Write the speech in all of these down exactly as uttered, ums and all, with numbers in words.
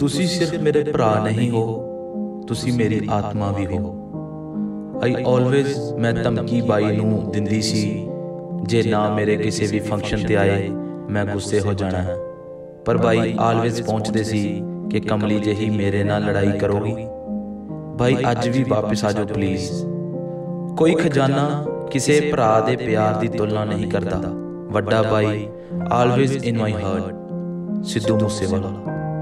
ਤੁਸੀਂ ਸਿਰਫ ਮੇਰੇ ਭਰਾ ਨਹੀਂ ਹੋ, ਤੁਸੀਂ ਮੇਰੀ ਆਤਮਾ ਵੀ ਹੋ। ਆਈ ਆਲਵੇਜ਼ ਮੈਂ ਧਮਕੀ ਬਾਈ ਨੂੰ ਦਿੰਦੀ ਸੀ, ਜੇ ਨਾ ਮੇਰੇ ਕਿਸੇ ਵੀ ਫੰਕਸ਼ਨ ਤੇ ਆਏ ਮੈਂ ਗੁੱਸੇ ਹੋ ਜਾਣਾ। ਪਰ ਬਾਈ ਆਲਵੇਜ਼ ਪਹੁੰਚਦੇ ਸੀ ਕਿ ਕਮਲੀ ਜਿਹੀ ਮੇਰੇ ਨਾਲ ਲੜਾਈ ਕਰੋਗੀ। ਬਾਈ ਅੱਜ ਵੀ ਵਾਪਿਸ ਆ ਜਾਓ ਪਲੀਜ਼। ਕੋਈ ਖਜ਼ਾਨਾ ਕਿਸੇ ਭਰਾ ਦੇ ਪਿਆਰ ਦੀ ਤੁਲਨਾ ਨਹੀਂ ਕਰਦਾ। ਵੱਡਾ ਬਾਈ always in my heart. Sidhu Moosewala.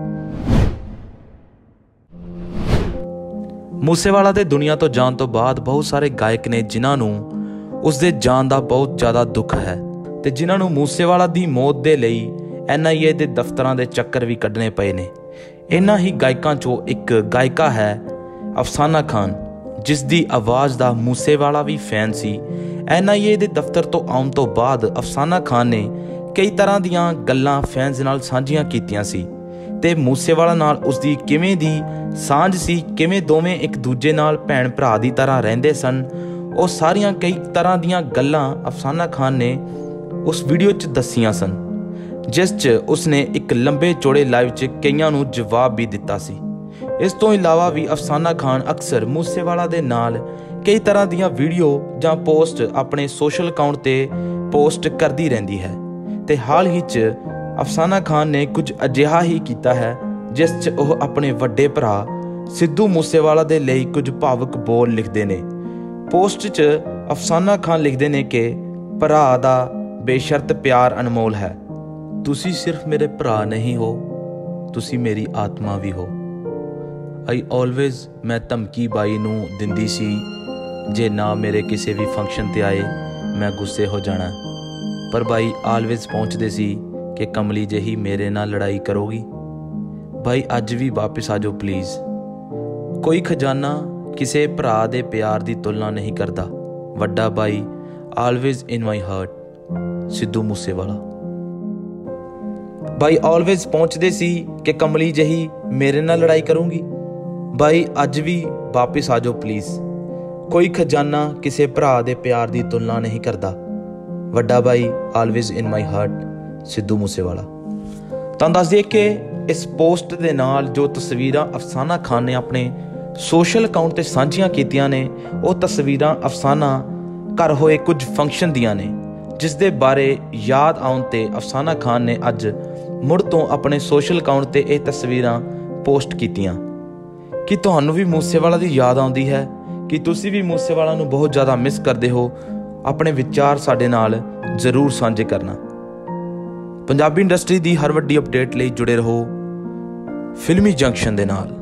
Moosewala ਦੇ ਦੁਨੀਆ ਤੋਂ ਜਾਣ ਤੋਂ ਬਾਅਦ ਬਹੁਤ ਸਾਰੇ ਗਾਇਕ ਨੇ ਜਿਨ੍ਹਾਂ ਨੂੰ ਉਸਦੇ ਜਾਣ ਦਾ ਬਹੁਤ ਜ਼ਿਆਦਾ ਦੁੱਖ ਹੈ ਤੇ ਜਿਨ੍ਹਾਂ ਨੂੰ ਮੂਸੇਵਾਲਾ ਦੀ ਮੌਤ ਦੇ ਲਈ ਐਨ ਆਈ ਏ ਦੇ ਦਫ਼ਤਰਾਂ ਦੇ ਚੱਕਰ ਵੀ ਕੱਢਣੇ ਪਏ ਨੇ। ਇਹਨਾਂ ਹੀ ਗਾਇਕਾਂ 'ਚੋਂ ਇੱਕ ਗਾਇਕਾ ਹੈ ਅਫਸਾਨਾ ਖਾਨ, ਜਿਸ ਦੀ ਆਵਾਜ਼ ਦਾ ਮੂਸੇਵਾਲਾ ਵੀ ਫੈਨ ਸੀ। ਐਨ ਆਈ ਏ ਦੇ ਦਫ਼ਤਰ ਤੋਂ ਆਉਣ ਤੋਂ ਬਾਅਦ ਅਫਸਾਨਾ ਖਾਨ ਨੇ ਕਈ ਤਰ੍ਹਾਂ ਦੀਆਂ ਗੱਲਾਂ ਫੈਨਸ ਨਾਲ ਸਾਂਝੀਆਂ ਕੀਤੀਆਂ ਸੀ ਤੇ ਮੂਸੇਵਾਲਾ ਨਾਲ ਉਸਦੀ ਕਿਵੇਂ ਦੀ ਸਾਂਝ ਸੀ, ਕਿਵੇਂ ਦੋਵੇਂ ਇੱਕ ਦੂਜੇ ਨਾਲ ਭੈਣ ਭਰਾ ਦੀ ਤਰ੍ਹਾਂ ਰਹਿੰਦੇ ਸਨ, ਉਹ ਸਾਰੀਆਂ ਕਈ ਤਰ੍ਹਾਂ ਦੀਆਂ ਗੱਲਾਂ ਅਫਸਾਨਾ ਖਾਨ ਨੇ ਉਸ ਵੀਡੀਓ 'ਚ ਦੱਸੀਆਂ ਸਨ, ਜਿਸ 'ਚ ਉਸਨੇ ਇੱਕ ਲੰਬੇ ਚੌੜੇ ਲਾਈਵ 'ਚ ਕਈਆਂ ਨੂੰ ਜਵਾਬ ਵੀ ਦਿੱਤਾ ਸੀ। ਇਸ ਤੋਂ ਇਲਾਵਾ ਵੀ ਅਫਸਾਨਾ ਖਾਨ ਅਕਸਰ ਮੂਸੇਵਾਲਾ ਦੇ ਨਾਲ ਕਈ ਤਰ੍ਹਾਂ ਦੀਆਂ ਵੀਡੀਓ ਜਾਂ ਪੋਸਟ ਆਪਣੇ ਸੋਸ਼ਲ ਅਕਾਊਂਟ 'ਤੇ ਪੋਸਟ ਕਰਦੀ ਰਹਿੰਦੀ ਹੈ ਤੇ ਹਾਲ ਹੀ 'ਚ ਅਫਸਾਨਾ ਖਾਨ ਨੇ ਕੁਝ ਅਜਿਹਾ ਹੀ ਕੀਤਾ ਹੈ, ਜਿਸ 'ਚ ਉਹ ਆਪਣੇ ਵੱਡੇ ਭਰਾ ਸਿੱਧੂ ਮੂਸੇਵਾਲਾ ਦੇ ਲਈ ਕੁਝ ਭਾਵੁਕ ਬੋਲ ਲਿਖਦੇ ਨੇ। ਪੋਸਟ 'ਚ ਅਫਸਾਨਾ ਖਾਨ ਲਿਖਦੇ ਨੇ ਕਿ ਭਰਾ ਦਾ ਬੇਸ਼ਰਤ ਪਿਆਰ ਅਨਮੋਲ ਹੈ। ਤੁਸੀਂ ਸਿਰਫ ਮੇਰੇ ਭਰਾ ਨਹੀਂ ਹੋ, ਤੁਸੀਂ ਮੇਰੀ ਆਤਮਾ ਵੀ ਹੋ। ਆਈ ਆਲਵੇਜ਼ ਮੈਂ ਧਮਕੀ ਬਾਈ ਨੂੰ ਦਿੰਦੀ ਸੀ, ਜੇ ਨਾ ਮੇਰੇ ਕਿਸੇ ਵੀ ਫੰਕਸ਼ਨ ਤੇ ਆਏ ਮੈਂ ਗੁੱਸੇ ਹੋ ਜਾਣਾ। ਪਰ ਬਾਈ ਆਲਵੇਜ਼ ਪਹੁੰਚਦੇ ਸੀ ਕਿ ਕਮਲੀ ਜਿਹੀ ਮੇਰੇ ਨਾਲ ਲੜਾਈ ਕਰੋਗੀ। ਬਾਈ ਅੱਜ ਵੀ ਵਾਪਿਸ ਆ ਜਾਓ ਪਲੀਜ਼। ਕੋਈ ਖਜ਼ਾਨਾ ਕਿਸੇ ਭਰਾ ਦੇ ਪਿਆਰ ਦੀ ਤੁਲਨਾ ਨਹੀਂ ਕਰਦਾ। ਵੱਡਾ ਬਾਈ always in my heart. Sidhu Moosewala. ਬਾਈ ਆਲਵੇਜ਼ ਪਹੁੰਚਦੇ ਸੀ ਕਿ ਕਮਲੀ ਜਿਹੀ ਮੇਰੇ ਨਾਲ ਲੜਾਈ ਕਰੂੰਗੀ। ਬਾਈ ਅੱਜ ਵੀ ਵਾਪਿਸ ਆ ਜਾਓ ਪਲੀਜ਼। ਕੋਈ ਖਜ਼ਾਨਾ ਕਿਸੇ ਭਰਾ ਦੇ ਪਿਆਰ ਦੀ ਤੁਲਨਾ ਨਹੀਂ ਕਰਦਾ। ਵੱਡਾ ਬਾਈ always in my heart. Sidhu Moosewala. ਤੁਹਾਨੂੰ ਦੱਸ ਦਈਏ ਕਿ ਇਸ ਪੋਸਟ ਦੇ ਨਾਲ ਜੋ ਤਸਵੀਰਾਂ ਅਫਸਾਨਾ ਖਾਨ ਨੇ ਆਪਣੇ ਸੋਸ਼ਲ ਅਕਾਊਂਟ 'ਤੇ ਸਾਂਝੀਆਂ ਕੀਤੀਆਂ ਨੇ, ਉਹ ਤਸਵੀਰਾਂ ਅਫਸਾਨਾ ਘਰ ਹੋਏ ਕੁਝ ਫੰਕਸ਼ਨ ਦੀਆਂ ਨੇ, ਜਿਸ ਦੇ ਬਾਰੇ ਯਾਦ ਆਉਣ 'ਤੇ ਅਫਸਾਨਾ ਖਾਨ ਨੇ ਅੱਜ ਮੁੜ ਤੋਂ ਆਪਣੇ ਸੋਸ਼ਲ ਅਕਾਊਂਟ 'ਤੇ ਇਹ ਤਸਵੀਰਾਂ ਪੋਸਟ ਕੀਤੀਆਂ। ਕੀ ਤੁਹਾਨੂੰ ਵੀ ਮੂਸੇਵਾਲਾ ਦੀ ਯਾਦ ਆਉਂਦੀ ਹੈ? ਕਿ ਤੁਸੀਂ ਵੀ ਮੂਸੇਵਾਲਾ ਨੂੰ ਬਹੁਤ ਜ਼ਿਆਦਾ ਮਿਸ ਕਰਦੇ ਹੋ? ਆਪਣੇ ਵਿਚਾਰ ਸਾਡੇ ਨਾਲ ਜ਼ਰੂਰ ਸਾਂਝੇ ਕਰਨਾ। ਪੰਜਾਬੀ ਇੰਡਸਟਰੀ ਦੀ ਹਰ ਵੱਡੀ ਅਪਡੇਟ ਲਈ ਜੁੜੇ ਰਹੋ ਫਿਲਮੀ ਜੰਕਸ਼ਨ ਦੇ ਨਾਲ।